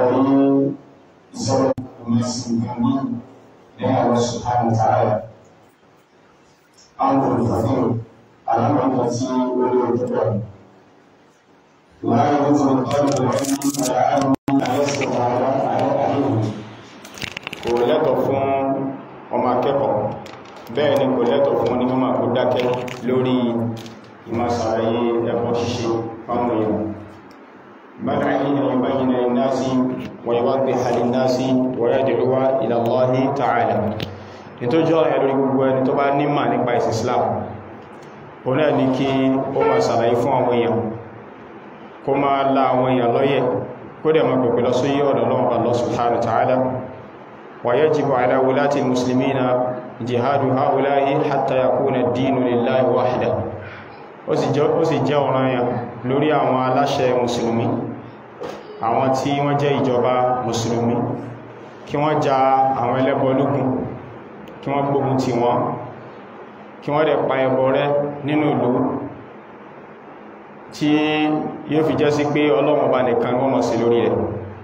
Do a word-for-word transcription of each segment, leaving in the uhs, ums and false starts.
dari isar masih kami dengan Allah Subhanahu wa taala. Amrul fadil alam kasih oleh Tuhan. La yuzul qalbu al-ilm ala yasra ala alim. Kò lẹ́tọ̀ fún ọmọ akẹ́kọ̀ọ́ bẹ́ẹ̀ ni kò lẹ́tọ̀ fún ní ọmọ kó dákẹ́ lórí ìmọ̀sàlàyé ẹ̀kọ́ ṣíṣe fáwọn èèyàn. بل عليه أن يبين للناس ويوضح للناس ويدعو إلى الله تعالى. Ìtọ́jú ọ̀rọ̀ lórí gbogbo ẹni tó bá nímọ̀ nípa ìsìn Islam ó náà ní kí ó máa ṣàlàyé fún àwọn èèyàn, kó máa la àwọn èèyàn lọ́yẹ̀, kó dẹ̀ máa pẹ̀pẹ̀ lọ sí ọ̀dọ̀ Ọlọ́run Allah subhanahu wa ta'ala. Wa yajibu ala wulati al-muslimina jihadu ha'ula'i hatta yakuna ad-dinu lillahi wahdahu. Ó sì jẹ́ ọ̀ranyàn lórí àwọn aláṣẹ mùsùlùmí, àwọn tí wọ́n jẹ́ ìjọba mùsùlùmí, kí wọ́n ja àwọn ẹlẹ́bọ lógun, kí wọ́n gbógun tì wọ́n, kí wọ́n dẹ̀ pa ẹbọ rẹ́ nínú ìlú, tí yóò fi jẹ́ sí pé Ọlọ́run Ọba nìkan wọ́n mọ̀ sí lórí rẹ̀.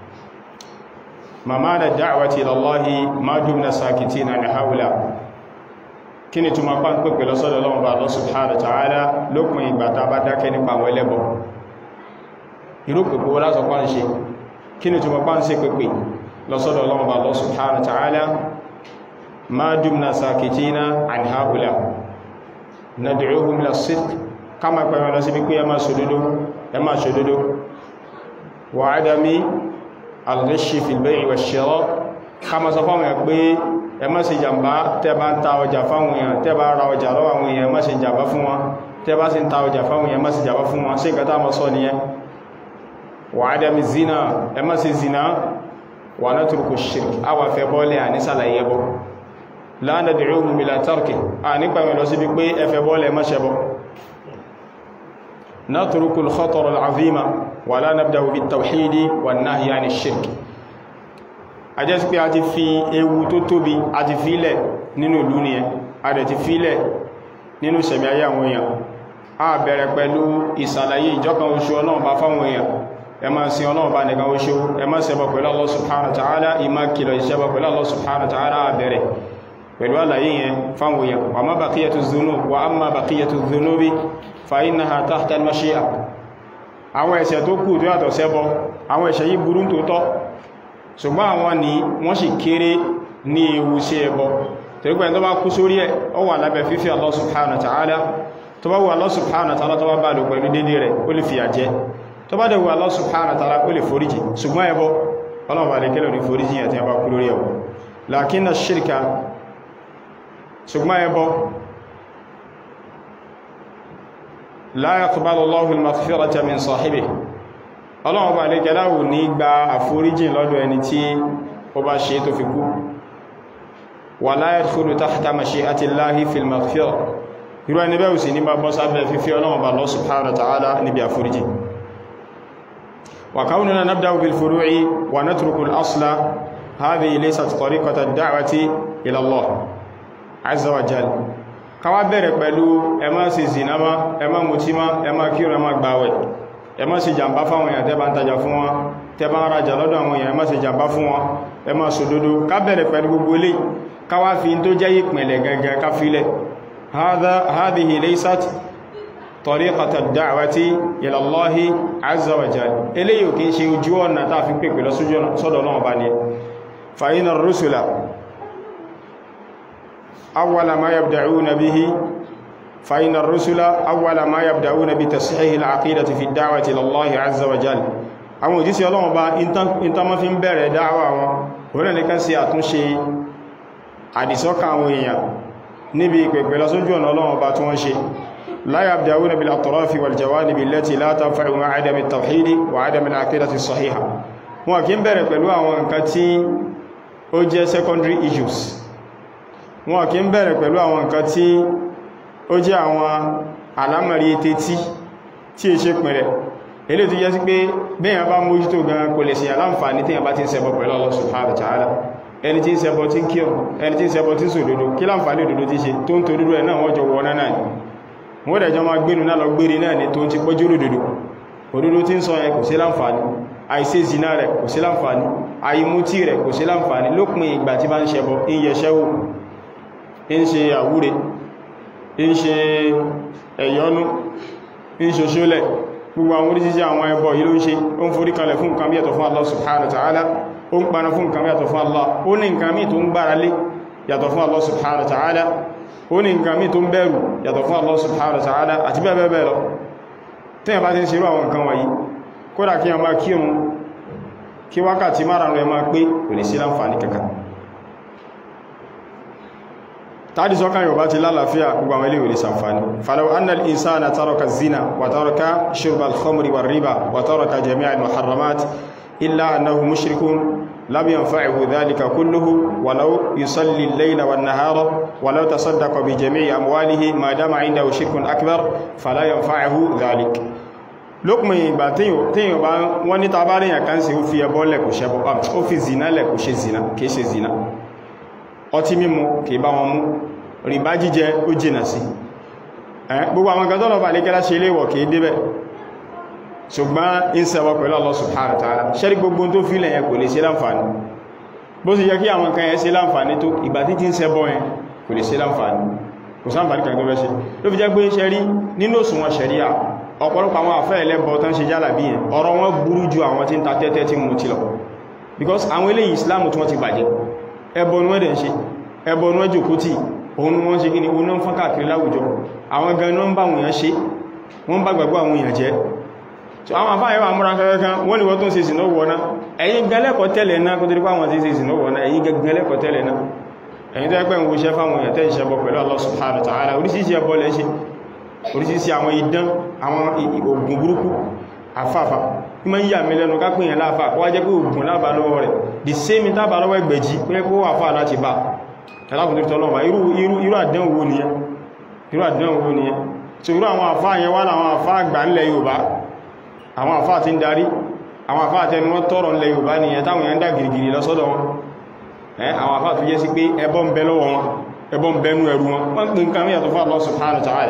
Mamada da'wati ila Allahi ma dumna sakitina an hawla. Kí ni túnmọ̀ pàá ń pèpè lọ́sọ́dọ̀ Ọlọ́run Ọba Allah subhanahu wa ta'ala lópin ìgbà tá bá dákẹ́ nípa àwọn ẹlẹ́bọ? Irú pèpè wọ́n lásọ pàá ń ṣe. Kí ni túnmọ̀ pàá ń ṣe pèpè lọ́sọ́dọ̀ Ọlọ́run Ọba Allah subhanahu wa ta'ala ma dumna sakitina an haula nad'uhum ila sidq, ká máa pẹ̀rọ lọ sí pípé ẹ máa ṣòdodo ẹ máa ṣòdodo wa adami al-ghishi fil bay'i wa shira, ká máa sọ fáwọn ẹ̀ pé ẹ má ṣe jàmbá tẹ́ bá ń ta ọjà fáwọn èèyàn, tẹ́ bá ra ọjà lọ́wọ́ àwọn èèyàn, ẹ má ṣe jàmbá fún wọn, tẹ́ bá sì ń ta ọjà fáwọn èèyàn, ẹ má ṣe jàmbá fún wọn, ṣe ìkàtà mọ́ sọ nìyẹn. Wa adami zina, ẹ má ṣe zina, wa natruku shirk, a wà fẹ́ bọ́ọ̀lẹ̀ à ní sàlàyé bọ́. La nad'uhum ila tarki, a nípa mẹ́lọ sí bí pé ẹ fẹ́ bọ́ọ̀lẹ̀ má ṣẹbọ. Natruku al-khatar al-azima wa la nabda'u bit-tawhidi wan-nahyi 'ani ash-shirk. A jẹ́ sí pé a ti fi ewu tó tóbi a ti fílẹ̀ nínú ìlú ni ẹ, a dẹ̀ ti fílẹ̀ nínú ìṣẹ̀mí ayé àwọn èèyàn. A bẹ̀rẹ̀ pẹ̀lú ìsàlàyé ìjọkan oṣù Ọlọ́run bá fáwọn èèyàn, ẹ máa sin Ọlọ́run bá nìkan oṣù, ẹ má ṣẹbọ pẹ̀lú Allah subhanahu wa ta'ala, ìmá kìlọ̀ ìṣẹbọ pẹ̀lú Allah subhanahu wa ta'ala. A bẹ̀rẹ̀ pẹ̀lú àlàyé yẹn fáwọn èèyàn. Wa ma baqiyatu dhunub wa amma baqiyatu dhunubi fa innaha tahta al-mashi'a. Àwọn ẹ̀ṣẹ̀ tó kù tó yàtọ̀ ṣẹbọ, àwọn ẹ̀ṣẹ̀ yìí burú tó tọ́, ṣùgbọ́n àwọn ní wọ́n sì kéré ní ewu sí ẹbọ. Tẹ́gbẹ́ tó bá kú sórí ẹ̀ ó wà lábẹ́ fífí Allah subhanahu wa ta'ala. Tó bá wù Allah subhanahu wa ta'ala tó bá bá lò pẹ̀lú dédé rẹ̀ ó lè fìyà jẹ, tó bá dẹ̀ wù Allah subhanahu wa ta'ala ó lè foríjì. Ṣùgbọ́n ẹbọ Ọlọ́run bá lè kẹ́lẹ̀ ní foríjì yẹn tí a bá kú lórí ẹbọ. Lakinna shirka, ṣùgbọ́n ẹbọ la yaqbalu Allahu al-maghfirata min sahibihi. Ọlọ́run bá lè gẹ́láwò ní gba àforíjìn lọ́dọ̀ ẹni tí ó bá ṣe tó fi kú. Wala yadkhulu tahta mashi'atillahi fil maghfirah. Irú ẹni bẹ́ẹ̀ sì ní bá bọ́ sábẹ́ fífí Ọlọ́run bá Allah subhanahu wa ta'ala níbi àforíjìn. Wa kawnuna nabda'u bil furu'i wa natruku al-asla hadhihi laysat tariqata ad-da'wati ila Allah azza wa jalla. Ká wá bẹ̀rẹ̀ pẹ̀lú ẹ má ṣe zina má, ẹ má mutí má, ẹ má kírun, ẹ má gbààwẹ̀, ẹ má ṣe jàmbá fáwọn èèyàn tẹ́ bá ń tajà fún wọn, tẹ́ bá ń rajà lọ́dọ̀ àwọn èèyàn, ẹ má ṣe jàmbá fún wọn, ẹ má ṣòdodo. Ká bẹ̀rẹ̀ pẹ̀lú gbogbo ilé, ká wá fi tó jẹ́ ìpìnlẹ̀ gangan ká filẹ̀. Hadhihi laysat tariqata ad-da'wati ila Allahi azza wa jalla. Eléyìí ò kí ń ṣe ojú ọ̀nà tá fi pèpè lọ sọ́dọ̀ náà bá ní. Fa inna ar-rusula awwala ma yabda'una bihi فإن الرسل أول ما يبدأون بتصحيح العقيدة في الدعوة إلى الله عز وجل. àwọn òjíṣẹ́ Ọlọ́run bá ìntán mọ́ fi ń bẹ̀rẹ̀ dáwà wọn wọ́n ní kan sí àtúnṣe àdìsọ́kàn àwọn èèyàn níbi ìpẹ̀pẹ̀ lọ́sójú ọ̀nà Ọlọ́run bá tí wọ́n ṣe. لا يبدأون بالأطراف والجوانب التي لا تنفع مع عدم التوحيد وعدم العقيدة الصحيحة. wọn kì í bẹ̀rẹ̀ pẹ̀lú àwọn nǹkan tí ó jẹ́ secondary issues, wọn kì í bẹ̀rẹ̀ pẹ̀lú àwọn nǹkan tí ó jẹ́ àwọn alámọ̀rí ètè tí tí è ṣe pẹ̀rẹ̀. Ilé tó jẹ́ sí pé bẹ́yàn bá mójútó gan kò lè ṣe aláǹfààní tí yàn bá ti ń ṣẹbọ pẹ̀lú Allah subhanahu wa ta'ala. Ẹni tí ń ṣẹbọ tí ń kírun, ẹni tí ń ṣẹbọ tí ń sòdodo, kí láǹfààní òdodo ti ṣe tó ń torí rẹ̀ náà wọ́n jọ wọ́n náà ni. Wọ́n dẹ̀ jọ máa gbénu náà lọ gbére náà ni tó ń ti pọ́jú òdodo. Òdodo tí ń sọ yẹn kò sí láǹfààní. àìṣe zina rẹ̀ kò sí láǹfààní àìmútí rẹ̀ kò sí láǹfààní lópin ìgbà tí bá ń ṣẹbọ ń yẹṣẹ́wò ń ṣe àwúre ń ṣe ẹ̀yọ́nú ń ṣoṣólẹ̀ gbogbo àwọn oríṣiríṣi àwọn ẹbọ yìí ló ń ṣe ó ń forí kalẹ̀ fún nǹkan yàtọ̀ fún Allah subhanahu wa ta'ala ó ń paná fún nǹkan yàtọ̀ fún Allah ó ní nǹkan mí tó ń gbára lé yàtọ̀ fún Allah subhanahu wa ta'ala ó ní nǹkan mí tó ń bẹ̀rù yàtọ̀ fún Allah subhanahu wa ta'ala àti bẹ́ẹ̀ bẹ́ẹ̀ lọ tí a bá ti ń ṣerú àwọn nǹkan wọ̀nyí kódà kí a máa kírun kí wákàtí márùn-ún rẹ̀ máa pé kò lè sí láǹfààní kankan tàbí sọ́kàn yóò bá ti lálàáfíà gbogbo àwọn ilé ìwé sàǹfàní falaw anna al-insana taraka zina wa taraka shurba al-khamri wa riba wa taraka jami'a al-muharramat illa annahu mushrikun lam yanfa'uhu dhalika kulluhu walau yusalli al-layla wan-nahara walau tasaddaqa bi jami'i amwalihi ma dama 'indahu shirkun akbar fala yanfa'uhu dhalik lókùnmí ìgbà tíyàn bá wọ́n ní tàbárí yàn kan sí ó fi ẹbọ lẹ̀ kò ṣẹbọ ó fi zina lẹ̀ kò ṣe zina kìí ṣe zina ọtí mímu kìí bá wọn mú rìbá jíjẹ ó jìnà sí gbogbo àwọn kan tọ́lọ̀ bà lè kẹ́lá ṣe léwọ̀ kìí débẹ̀ ṣùgbọ́n ń ṣẹbọ pẹ̀lú Allah subhanahu wa ta'ala ṣẹ́rí gbogbo tó fílẹ̀ yẹn kò lè ṣe láǹfààní bó sì yẹ kí àwọn kan yẹn ṣe láǹfààní tó ìgbà tí tí ń ṣẹbọ yẹn kò lè ṣe láǹfààní kò sáǹfààní kan tó fẹ́ ṣe ló fi jẹ́ pé ṣẹ́rí nínú òṣùwọ̀n ṣẹ̀ríà ọ̀pọ̀lọpọ̀ àwọn àfẹ́ ẹlẹ́bọ tán ṣe jálà bí yẹn ọ̀rọ̀ wọn burú ju àwọn tí ń ta tẹ́tẹ́ tí mú ti lọ because àwọn eléyìí Islam tí wọ́n ti bàjẹ́ ẹbọ ni wọ́n dẹ̀ ń ṣe ẹbọ ni wọ́n jòkó tí òun ni wọ́n ṣe kí ni òun náà fọ́n káàkiri láwùjọ àwọn gan ni wọ́n bá àwọn èèyàn ṣe wọ́n bá gbàgbọ́ àwọn èèyàn jẹ́ so àwọn àfáà yẹn wà múra kankan wọ́n ni wọ́n tó ń ṣe ìsìnà wọ̀ná ẹ̀yin gẹ́lẹ́kọ̀ọ́ tẹ́lẹ̀ náà kó tó rí pé àwọn tí ń ṣe ìsìnà wọ̀ná ẹ̀yin gẹ́lẹ́kọ̀ọ́ tẹ́lẹ̀ náà ẹ̀yin tó ẹgbẹ́ ń wo iṣẹ́ fáwọn èèyàn tẹ́ ìṣẹ́bọ pẹ̀lú Allah subhanahu wa ta'ala oríṣiríṣi ẹbọ lẹ́ ṣe oríṣiríṣi àwọn idán àwọn oògùn burúkú àfáàfà tí ma ń yà mí lẹ́nu ká pèèyàn láàfà kó wá jẹ́ pé oògùn lábà lọ́wọ́ rẹ̀ the same tábà lọ́wọ́ ẹgbẹ̀jì pé kó wà fà láti bá ẹlákùnrin irú àdánwò nìyẹn irú àdánwò nìyẹn so irú àwọn àfá yẹn wá láwọn àfá àgbà ńlẹ̀ Yorùbá àwọn àfá tí ń darí àwọn àfá àtẹnu wọn tọrọ ńlẹ̀ Yorùbá nìyẹn táwọn yẹn ń dà gìrìgìrì lọ sọ́dọ̀ wọn àwọn àfá tó jẹ́ sí pé ẹbọ ń bẹ lọ́wọ́ wọn ẹbọ ń bẹnu ẹrù wọn wọ́n pín nǹkan mìíràn tó fà Allah subhanahu wa ta'ala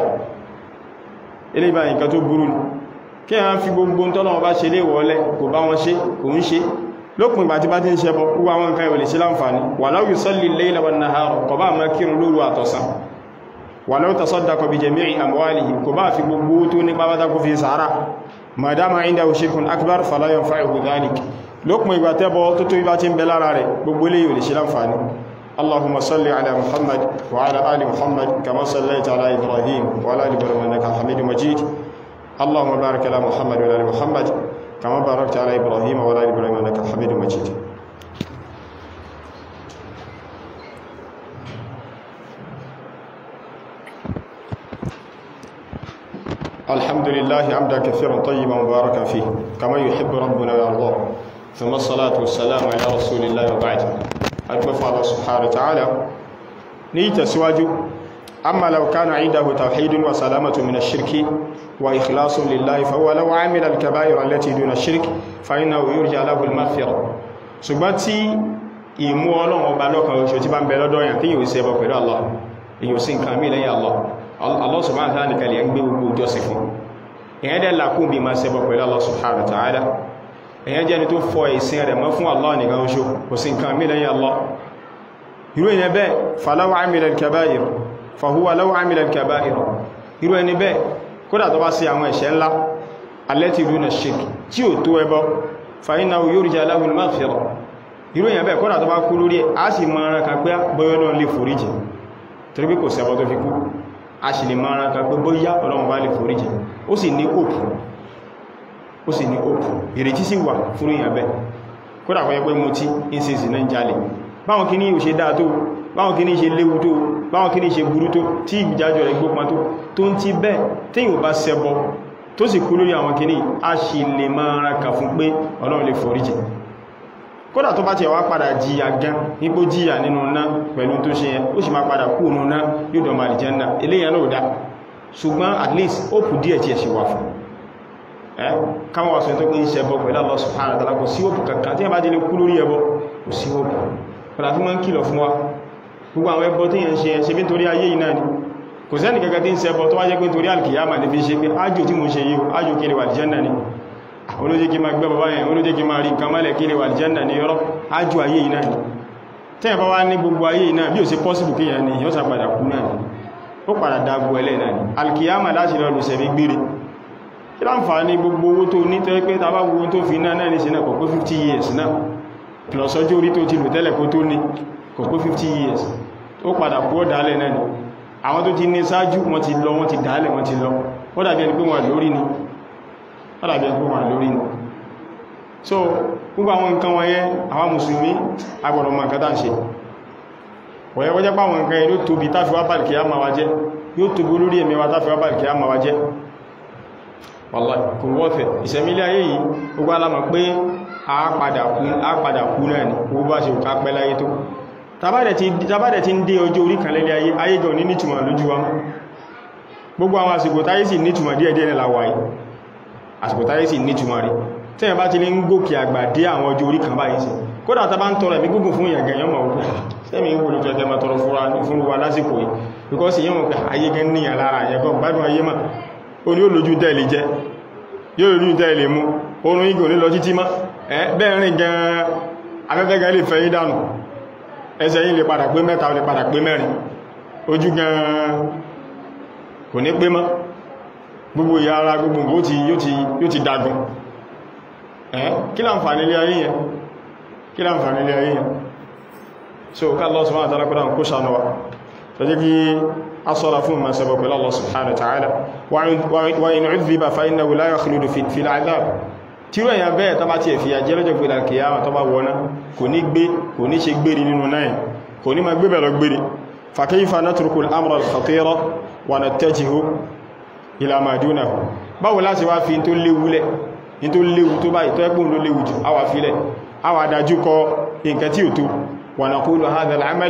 ilé ìbá nǹkan tó burú kí a fi gbogbo tọ́lọ́wọ́ bá ṣe lé wọ́lẹ̀ kò bá wọn ṣe kò ń ṣe lópin ìgbà tí bá ti ń ṣẹbọ gbogbo àwọn nǹkan ìwòlè sí láǹfààní walau yusalli al-layla wan-nahara kò bá máa kírun lóru àtọ̀sán walau tasaddaqa bi jami'i amwalihi kò bá fi gbogbo tó ní pàbátá kò fi sàárà ma dama indahu shirkun akbar fala yanfa'uhu dhalik lópin ìgbà tẹ́bọ tó tó ibá ti ń bẹ lára rẹ̀ gbogbo lè ìwòlè sí láǹfààní اللهم صل على محمد وعلى آل محمد كما صليت على إبراهيم وعلى آل إبراهيم إنك حميد مجيد اللهم بارك على محمد وعلى آل محمد كما باركت على إبراهيم وعلى آل إبراهيم إنك حميد مجيد الحمد لله حمدا كثيرا طيبا مباركا فيه كما يحب ربنا ويرضاه ثم الصلاة والسلام على رسول الله وبعد أكبر الله سبحانه وتعالى نيت سواجه أما لو كان عنده توحيد وسلامة من الشرك وإخلاص لله فهو لو عمل الكبائر التي دون الشرك فإنه يرجى له المغفرة سبتي ìmú Ọlọ́run ọba lọ́kan oṣù tí bá ń bẹ lọ́dọ̀ yàn tí yíò ṣe ẹbọ pẹ̀lú Allah èyàn sí nǹkan mí lẹ́yìn Allah Allah subhanahu wa ta'ala nìkan lè ń gbé gbogbo ìjọsìn fún èyàn dẹ̀ làkún bí ma ṣe ẹbọ pẹ̀lú Allah subhanahu wa ta'ala èyàn jẹ́ ni tó fọ ìsìn rẹ̀ mọ́ fún Allah nìkan oṣù kò sí nǹkan mí lẹ́yìn Allah irú èyàn bẹ́ẹ̀ falau amila al-kaba'ir fahuwa law amila al-kaba'ir irú ẹni bẹ́ẹ̀ kódà tó bá sí àwọn ẹ̀ṣẹ̀ ńlá allati duna shirk tí ó tó ẹbọ fa innahu yurja lahu al-maghfirah irú èyàn bẹ́ẹ̀ kódà tó bá kú lórí ẹ̀ á sì máa rán kan pé bóyá Ọlọ́run lè foríjì torí pé kò ṣẹbọ tó fi kú a sì lè máa rán kan pé bóyá Ọlọ́run bá lè foríjì ó sì ní òkú ó sì ní òkú ìrètí sí wà fún èyàn bẹ́ẹ̀ kódà kọ́ yẹ pé mo tí ń ṣe ìsìnà ń jalè báwọn kí ní yíò ṣe dáa tó báwọn kí ní ṣe léwu tó báwọn kí ní ṣe burú tó tí ìgbìjájọ rẹ̀ gbópan tó tó ń ti bẹ́ẹ̀ tí yíò bá ṣẹbọ tó sì kú lórí àwọn kìíní a sì lè máa rán kan fún pé Ọlọ́run lè foríjì kódà tó bá ti wá padà jìyà gan nípò jìyà nínú ná pẹ̀lú tó ṣe yẹn ó sì máa padà kú nínú ná yóò dọ̀mà àlìjánnà eléyàn náà dá ṣùgbọ́n at least ó kù díẹ̀ tí ẹ̀ ṣe wà fún ẹ́ káwọn wà sọ tó pín ṣẹbọ pẹ̀lú Allah subhanahu wa ta'ala kò sí òpù kankan tí a bá jẹ́ kú lórí ẹbọ kò sí òpù pẹ̀lú àti máa ń kìlọ̀ fún wa gbogbo àwọn ẹbọ tí yẹn ṣe ṣe bí nítorí ayé yìí náà ni kò sẹ́ni kankan tí ń ṣẹbọ tó wá jẹ́ pé nítorí alkiyama ní fi ṣe pé ájò tí mo ṣe yìí ájò kí lè wà àlìjánnà ni olójé kí ma gbẹ́ bàbá yẹn olójé kí ma rí nǹkan mẹ́lẹ̀ kí lè wà aljanna ní ọ̀rọ̀ ájú ayé yìí náà ni tẹ́yẹ̀ bá wá ní gbogbo ayé yìí náà bí ò sí possible kí yẹn ni yóò sá padà kú náà ni ó padà dágbó ẹlẹ́ náà ni alkiyama láti lọ lùsẹ̀ ní gbére kí láǹfààní gbogbo owó tó ní tẹ́ pé tàbá gbogbo tó fi náà náà ní sí náà kò pé fifty years náà plus ọjọ́ orí tó ti lò tẹ́lẹ̀ kó tó ní kò pé fifty years ó padà kú ó dálẹ̀ náà ni àwọn tó ti ní sáájú wọ́n ti lọ wọ́n ti dálẹ̀ wọ́n ti lọ ó dàbí ẹni pé wọ́n lórí ni ó dàbí ẹni pé wọ́n lórí ni so gbogbo àwọn nǹkan wọ̀nyẹn àwọn mùsùlùmí agbọ̀dọ̀ mọ̀ nǹkan tá ń ṣe wọ̀nyẹ́ wọ́n jẹ́ pé àwọn nǹkan yóò tóbi táfi wá bàlì kìí àmà wá jẹ́ yóò tóbi olórí ẹ̀mí wa táfi wá bàlì kìí àmà wá jẹ́ wallahi kò wọ́fẹ̀ ìṣẹ̀mílẹ̀ ayé yìí gbogbo alamọ̀ pé a padà kú náà ni gbogbo bá ṣe ká pẹ́ láyé tó tàbádẹ̀ ti ń dé ọjọ́ orí kan lẹ́lẹ́ ayé ayé gan ní nítumọ̀ lójú wa gbogbo àwọn àsìkò táyé sì nítumọ̀ díẹ̀díẹ̀ láwà yìí àsìkò táyé sì nítumọ̀ rí tẹ́yẹ̀ bá ti lè ń gòkè àgbà dé àwọn ọjọ́ orí kan báyìí sí kódà tàbá ń tọrọ ẹ̀mí gúgùn fún ìyàgẹ̀ yọ́n mọ̀ wípé sẹ́mi ń wòlò tẹ́kẹ́ máa tọrọ fún wa lásìkò yìí because yọ́n mọ̀ pé ayé gan níyàn lára ẹ̀kọ́ gbádùn ayé mà ó ní ó lójú tẹ́lẹ̀ jẹ́ yóò lójú tẹ́lẹ̀ mú oorun igò ní lọ títí má bẹ́ẹ̀ rìn gan afẹ́fẹ́ gan lè fẹ́ yín dànù ẹsẹ̀ yìí lè padà pé mẹ́ta lè padà pé mẹ́rin ojú gan kò ní pé mọ́ gbogbo ìyá ara gbogbo yóò ti dagun ẹ́ kí láǹfààní ilé ayé yẹn kí láǹfààní ilé ayé yẹn so ká Allah subhanahu wa ta'ala kọ́dá kó ṣàánú wa tó jẹ́ kí a sọ́ra fún ma sẹ́bọ̀ pẹ̀lú Allah subhanahu wa ta'ala wa in 'udhiba fa innahu la yakhludu fil 'adhab tí ó èyàn bẹ́ẹ̀ tàbá ti ẹ̀fì àjẹ́ lọ́jọ́ pẹ̀lú kìyàmà tọ́bá wọná kò ní gbé kò ní ṣe gbéri nínú náà kò ní ma gbé bẹ̀rọ gbéri fa kayfa natruku al-amra al-khatira wa nattajihu ila ma dunahu báwo láti wá fi tó léwúlẹ̀ ní tó léwu tó báyìí tó ẹgbùn ló léwu jù àwà filẹ̀ àwà dájú kọ nǹkan tí ò tó wa naqulu hadha al-amal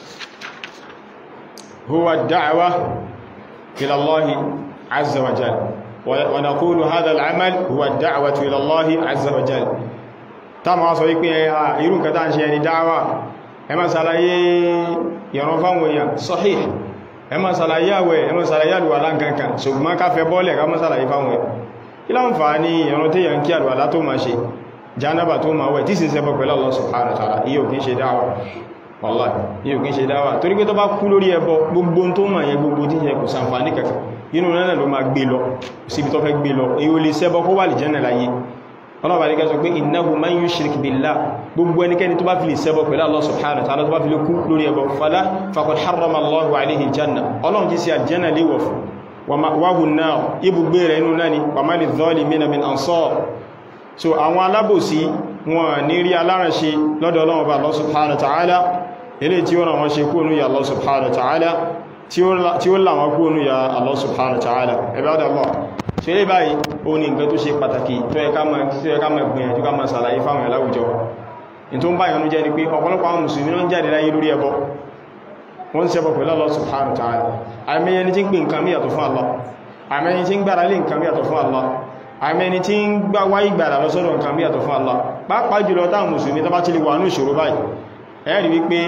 huwa ad-da'wa ila Allahi azza wa jalla ونقول هذا العمل هو الدعوة إلى الله عز وجل تما sọ wípé irú nǹkan tá ń ṣe ni da'wa ẹ má ṣàlàyé ìran fáwọn èèyàn sahih ẹ má ṣàlàyé àwẹ̀ ẹ má ṣàlàyé àlùwàlá nǹkankan ṣùgbọ́n ká fẹ́ bọ́ọ̀lẹ̀ ká má ṣàlàyé fáwọn èèyàn kí ló ń fà ní ìran tí yàn kí àlùwàlá tó máa ṣe jánábà tó máa wẹ̀ tí sì ṣẹbọ pẹ̀lú Allah subhanahu wa ta'ala iye òkín ṣe da'wa wallahi iye òkín ṣe da'wa torí pé tó bá kú lórí ẹbọ gbogbo tó máa yẹ gbogbo tí yẹ kò sàǹfààní kankan inú náà ló máa gbé lọ síbi tó fẹ́ gbé lọ èyí ò lè ṣẹbọ kó wà lè jẹ́nà láyé ọlọ́bà ní kẹsọ pé innahu man yushrik billah gbogbo ẹnikẹ́ni tó bá fi lè ṣẹbọ pẹ̀lú Allah subhanahu wa ta'ala tó bá fi lè kú lórí ẹbọ fala faqad harrama Allahu alayhi aljanna ọlọ́run ti sí aljanna lè wọ̀ fún wa ma'wahu an-nar ibùgbé rẹ̀ inú náà ni wa ma lidh-dhalimina min ansar so àwọn alábòsí wọn ní rí alárànṣe lọ́dọ̀ ọlọ́run bá Allah subhanahu wa ta'ala eléyìí tí ó ràn wọ́n ṣe kú nú ya Allah subhanahu wa ta'ala tí ó láwọn kú nú ya Allah subhanahu wa ta'ala ibadallah ṣe lè báyìí ó ní nǹkan tó ṣe pàtàkì tó yẹ ká máa gbìyànjú ká máa ṣàlàyé fáwọn aláwùjọ in tó ń báyìí ọdún jẹ́ ni pé ọ̀pọ̀lọpọ̀ àwọn mùsùlùmí ló ń jáde láyé lórí ẹbọ wọ́n ń ṣẹbọ pẹ̀lú Allah subhanahu wa ta'ala àmẹ́yẹni tí ń pè nǹkan míyàtọ̀ fún Allah àmẹ́yẹni tí ń gbára lé nǹkan míyàtọ̀ fún Allah àmẹ́yẹni tí ń gbá wáyé gbàrà lọ́sọ́dọ̀ nǹkan míyàtọ̀ fún Allah pàápàá jùlọ táwọn mùsùlùmí tó bá ti lè wà ní ìṣòro báyìí ẹ̀rí wípé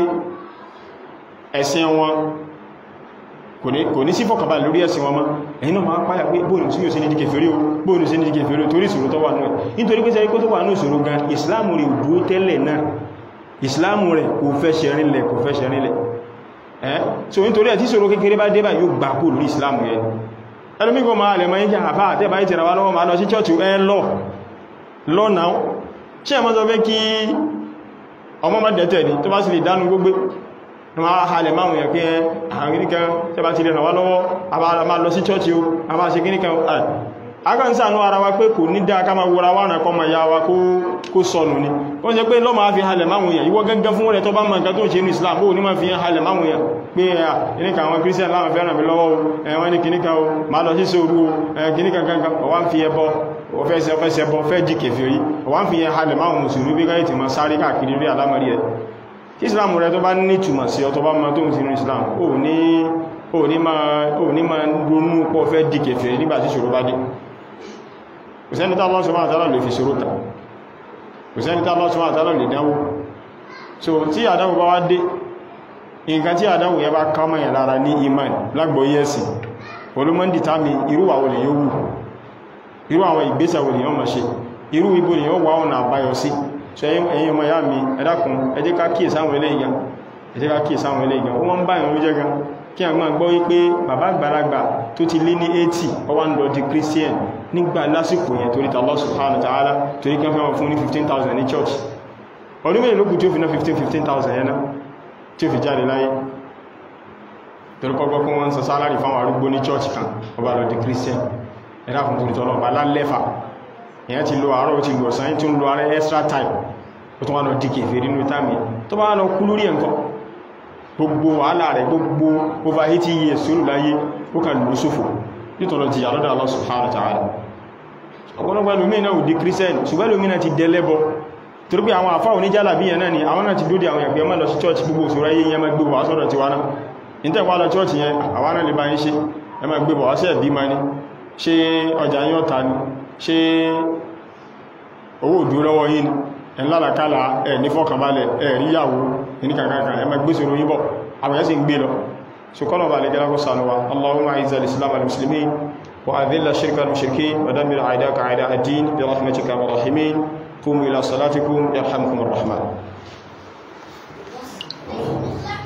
ẹ̀sìn wọn kò ní sí fọ́kànbalẹ̀ lórí ẹ̀sìn wọn mọ́ ẹ̀yin náà máa páyà pé bóòlù sí yóò sí ní díkẹ̀ fèrè o bóòlù sí ní díkẹ̀ fèrè torí ìṣòro tó wà náà nítorí pé sẹ́ríkó tó wà ní ìṣòro gan ìsìláàmù rẹ̀ dúó tẹ́lẹ̀ náà ìsìláàmù rẹ̀ kò fẹ́ ṣẹ̀rìnlẹ̀ kò fẹ́ ṣẹ̀rìnlẹ̀ ẹ́ so nítorí ẹ̀ tí ìṣòro kékeré bá dé bá yóò gbà kó lórí ìsìláàmù yẹn ẹlòmígbò máa lẹ̀ máa ń jẹ́ àfá àtẹ́bà ìtẹ̀rẹ̀ wá lọ́wọ́ máa lọ sí chọ́ọ̀tù ẹ lọ lọ́nà ṣe ẹ̀mọ́ sọ pé kí ọmọ má dẹ̀tẹ̀ ní tó bá sì lè dánú gbogbo wọ́n halẹ̀ máa wùnyẹ̀ pé àwọn kìníkan tẹ́bà ti lè ràn wá lọ́wọ́ a máa lọ sí chọ́ọ̀tù a máa ṣe kìníkan agbáǹsànú ara wa pé kò ní dáa ká máa wọ́ra wá nàkọ́ ma ya wa kó sọnù ni wọ́n jẹ́ pé lọ́ máa fi halẹ̀ máa wùnyẹ̀ ìwọ gẹ́gẹ́ fún rẹ̀ tó bá mọ̀ nǹkan tó ń ṣe ní Islam ó ní máa fi halẹ̀ máa wùnyẹ̀ pé kìníkan àwọn Christian láwọn fẹ́ràn mi lọ́wọ́ ẹ̀wọ́n ní kìníkan o máa lọ sí sóòrú kìníkan kankan ọwá ń fi ẹbọ ọfẹ́sẹ̀ ẹbọ fẹ́ jí kèfèrí ọwá ń fi halẹ̀ máa wùn sùúrú bí káyìtì máa sáré káàkiri rí alámọ̀rí ẹ̀ tí Islam rẹ̀ tó bá ní ìtumọ̀ sí ọ tó bá mọ̀ tó ń sinú Islam ó ní máa ronú pọ̀ fẹ́ jí kèfèrí nígbà tí ṣòro bá dé òsẹ́ni tí Allah subhanahu wa ta'ala lè fi ṣòro tà òsẹ́ni tí Allah subhanahu wa ta'ala lè dánwò so tí àdánwò bá wá dé nǹkan tí àdánwò yẹ bá ká mọ́yàn lára ní iman lágbọ́ yẹ́sì olúmọ́ndì tàbí irú àwọn olè yóò wù irú àwọn ìgbésẹ̀ olè yóò máa ṣe irú ibo ni yóò wá ọ̀nà àbáyọ sí so ẹ̀yin ọmọ ya mi ẹ dákun ẹ jẹ́ ká kíyèsí àwọn eléyìí gan ẹ jẹ́ ká kíyèsí àwọn eléyìí gan ó wọ́n ń bá ìrún jẹ́ gan kí a máa gbọ́ wípé bàbá àgbàlagbà tó ti lé ní eighty ó wá ń lọ di Christian nígbà lásìkò yẹn torí Allah subhanahu wa ta'ala torí kí wọ́n fẹ́ wọn fún ní fifteen thousand ní church ọdún mẹ́rin lókù tí ó fi ná fifteen fifteen thousand yẹn náà tí ó fi jáde láyé torí kọ́gbọ́ kún wọ́n sọ sálárì fáwọn arúgbó ní church kan ó bá lọ di Christian ẹ̀dá fún torí tọ́lọ̀ bá lálẹ́fà èyàn ti lo àárọ̀ ó ti lo ọ̀sán tí ó ń lo ààrẹ extra time ó tún wá lọ dìkẹ̀ fèrè nínú táàmì tó bá lọ kú lórí ẹ̀ǹkan gbogbo wàhálà rẹ̀ gbogbo over eighty years sólù láyé ó kà lò sófò nítorí ti àlọ́dà Allah subhanahu wa ta'ala ọ̀pọ̀lọpọ̀ ẹlòmíì náà ò di Christian ṣùgbọ́n ẹlòmíì náà ti dẹlẹ́bọ torí pé àwọn àfáà oníjálà bí yẹn náà ni àwọn náà ti dóde àwọn ẹgbẹ́ ọmọ lọ sí church gbogbo òṣòro ayé yẹn máa gbé wà sọ́dọ̀ tiwa náà níta wà lọ church yẹn àwọn náà lè bá yín ṣe ẹ máa gbé wà sí ẹ̀bí ma ní ṣe ọjà yín ọ̀ta ni ṣe owó òdúró lọ́wọ́ yín ni ẹ̀ lálàkálà ẹ̀ ní fọ́kànbalẹ̀ ẹ̀ ríyàwó ní kàkàkà ẹ máa gbé sọ̀rọ̀ yín bọ̀ àwọn yẹn sì ń gbé lọ سبحانه وتعالى جل وعلا اللهم اعز الاسلام والمسلمين واذل الشرك والمشركين ودمر اعداءك اعداء الدين برحمتك يا الراحمين قوموا الى صلاتكم يرحمكم الرحمن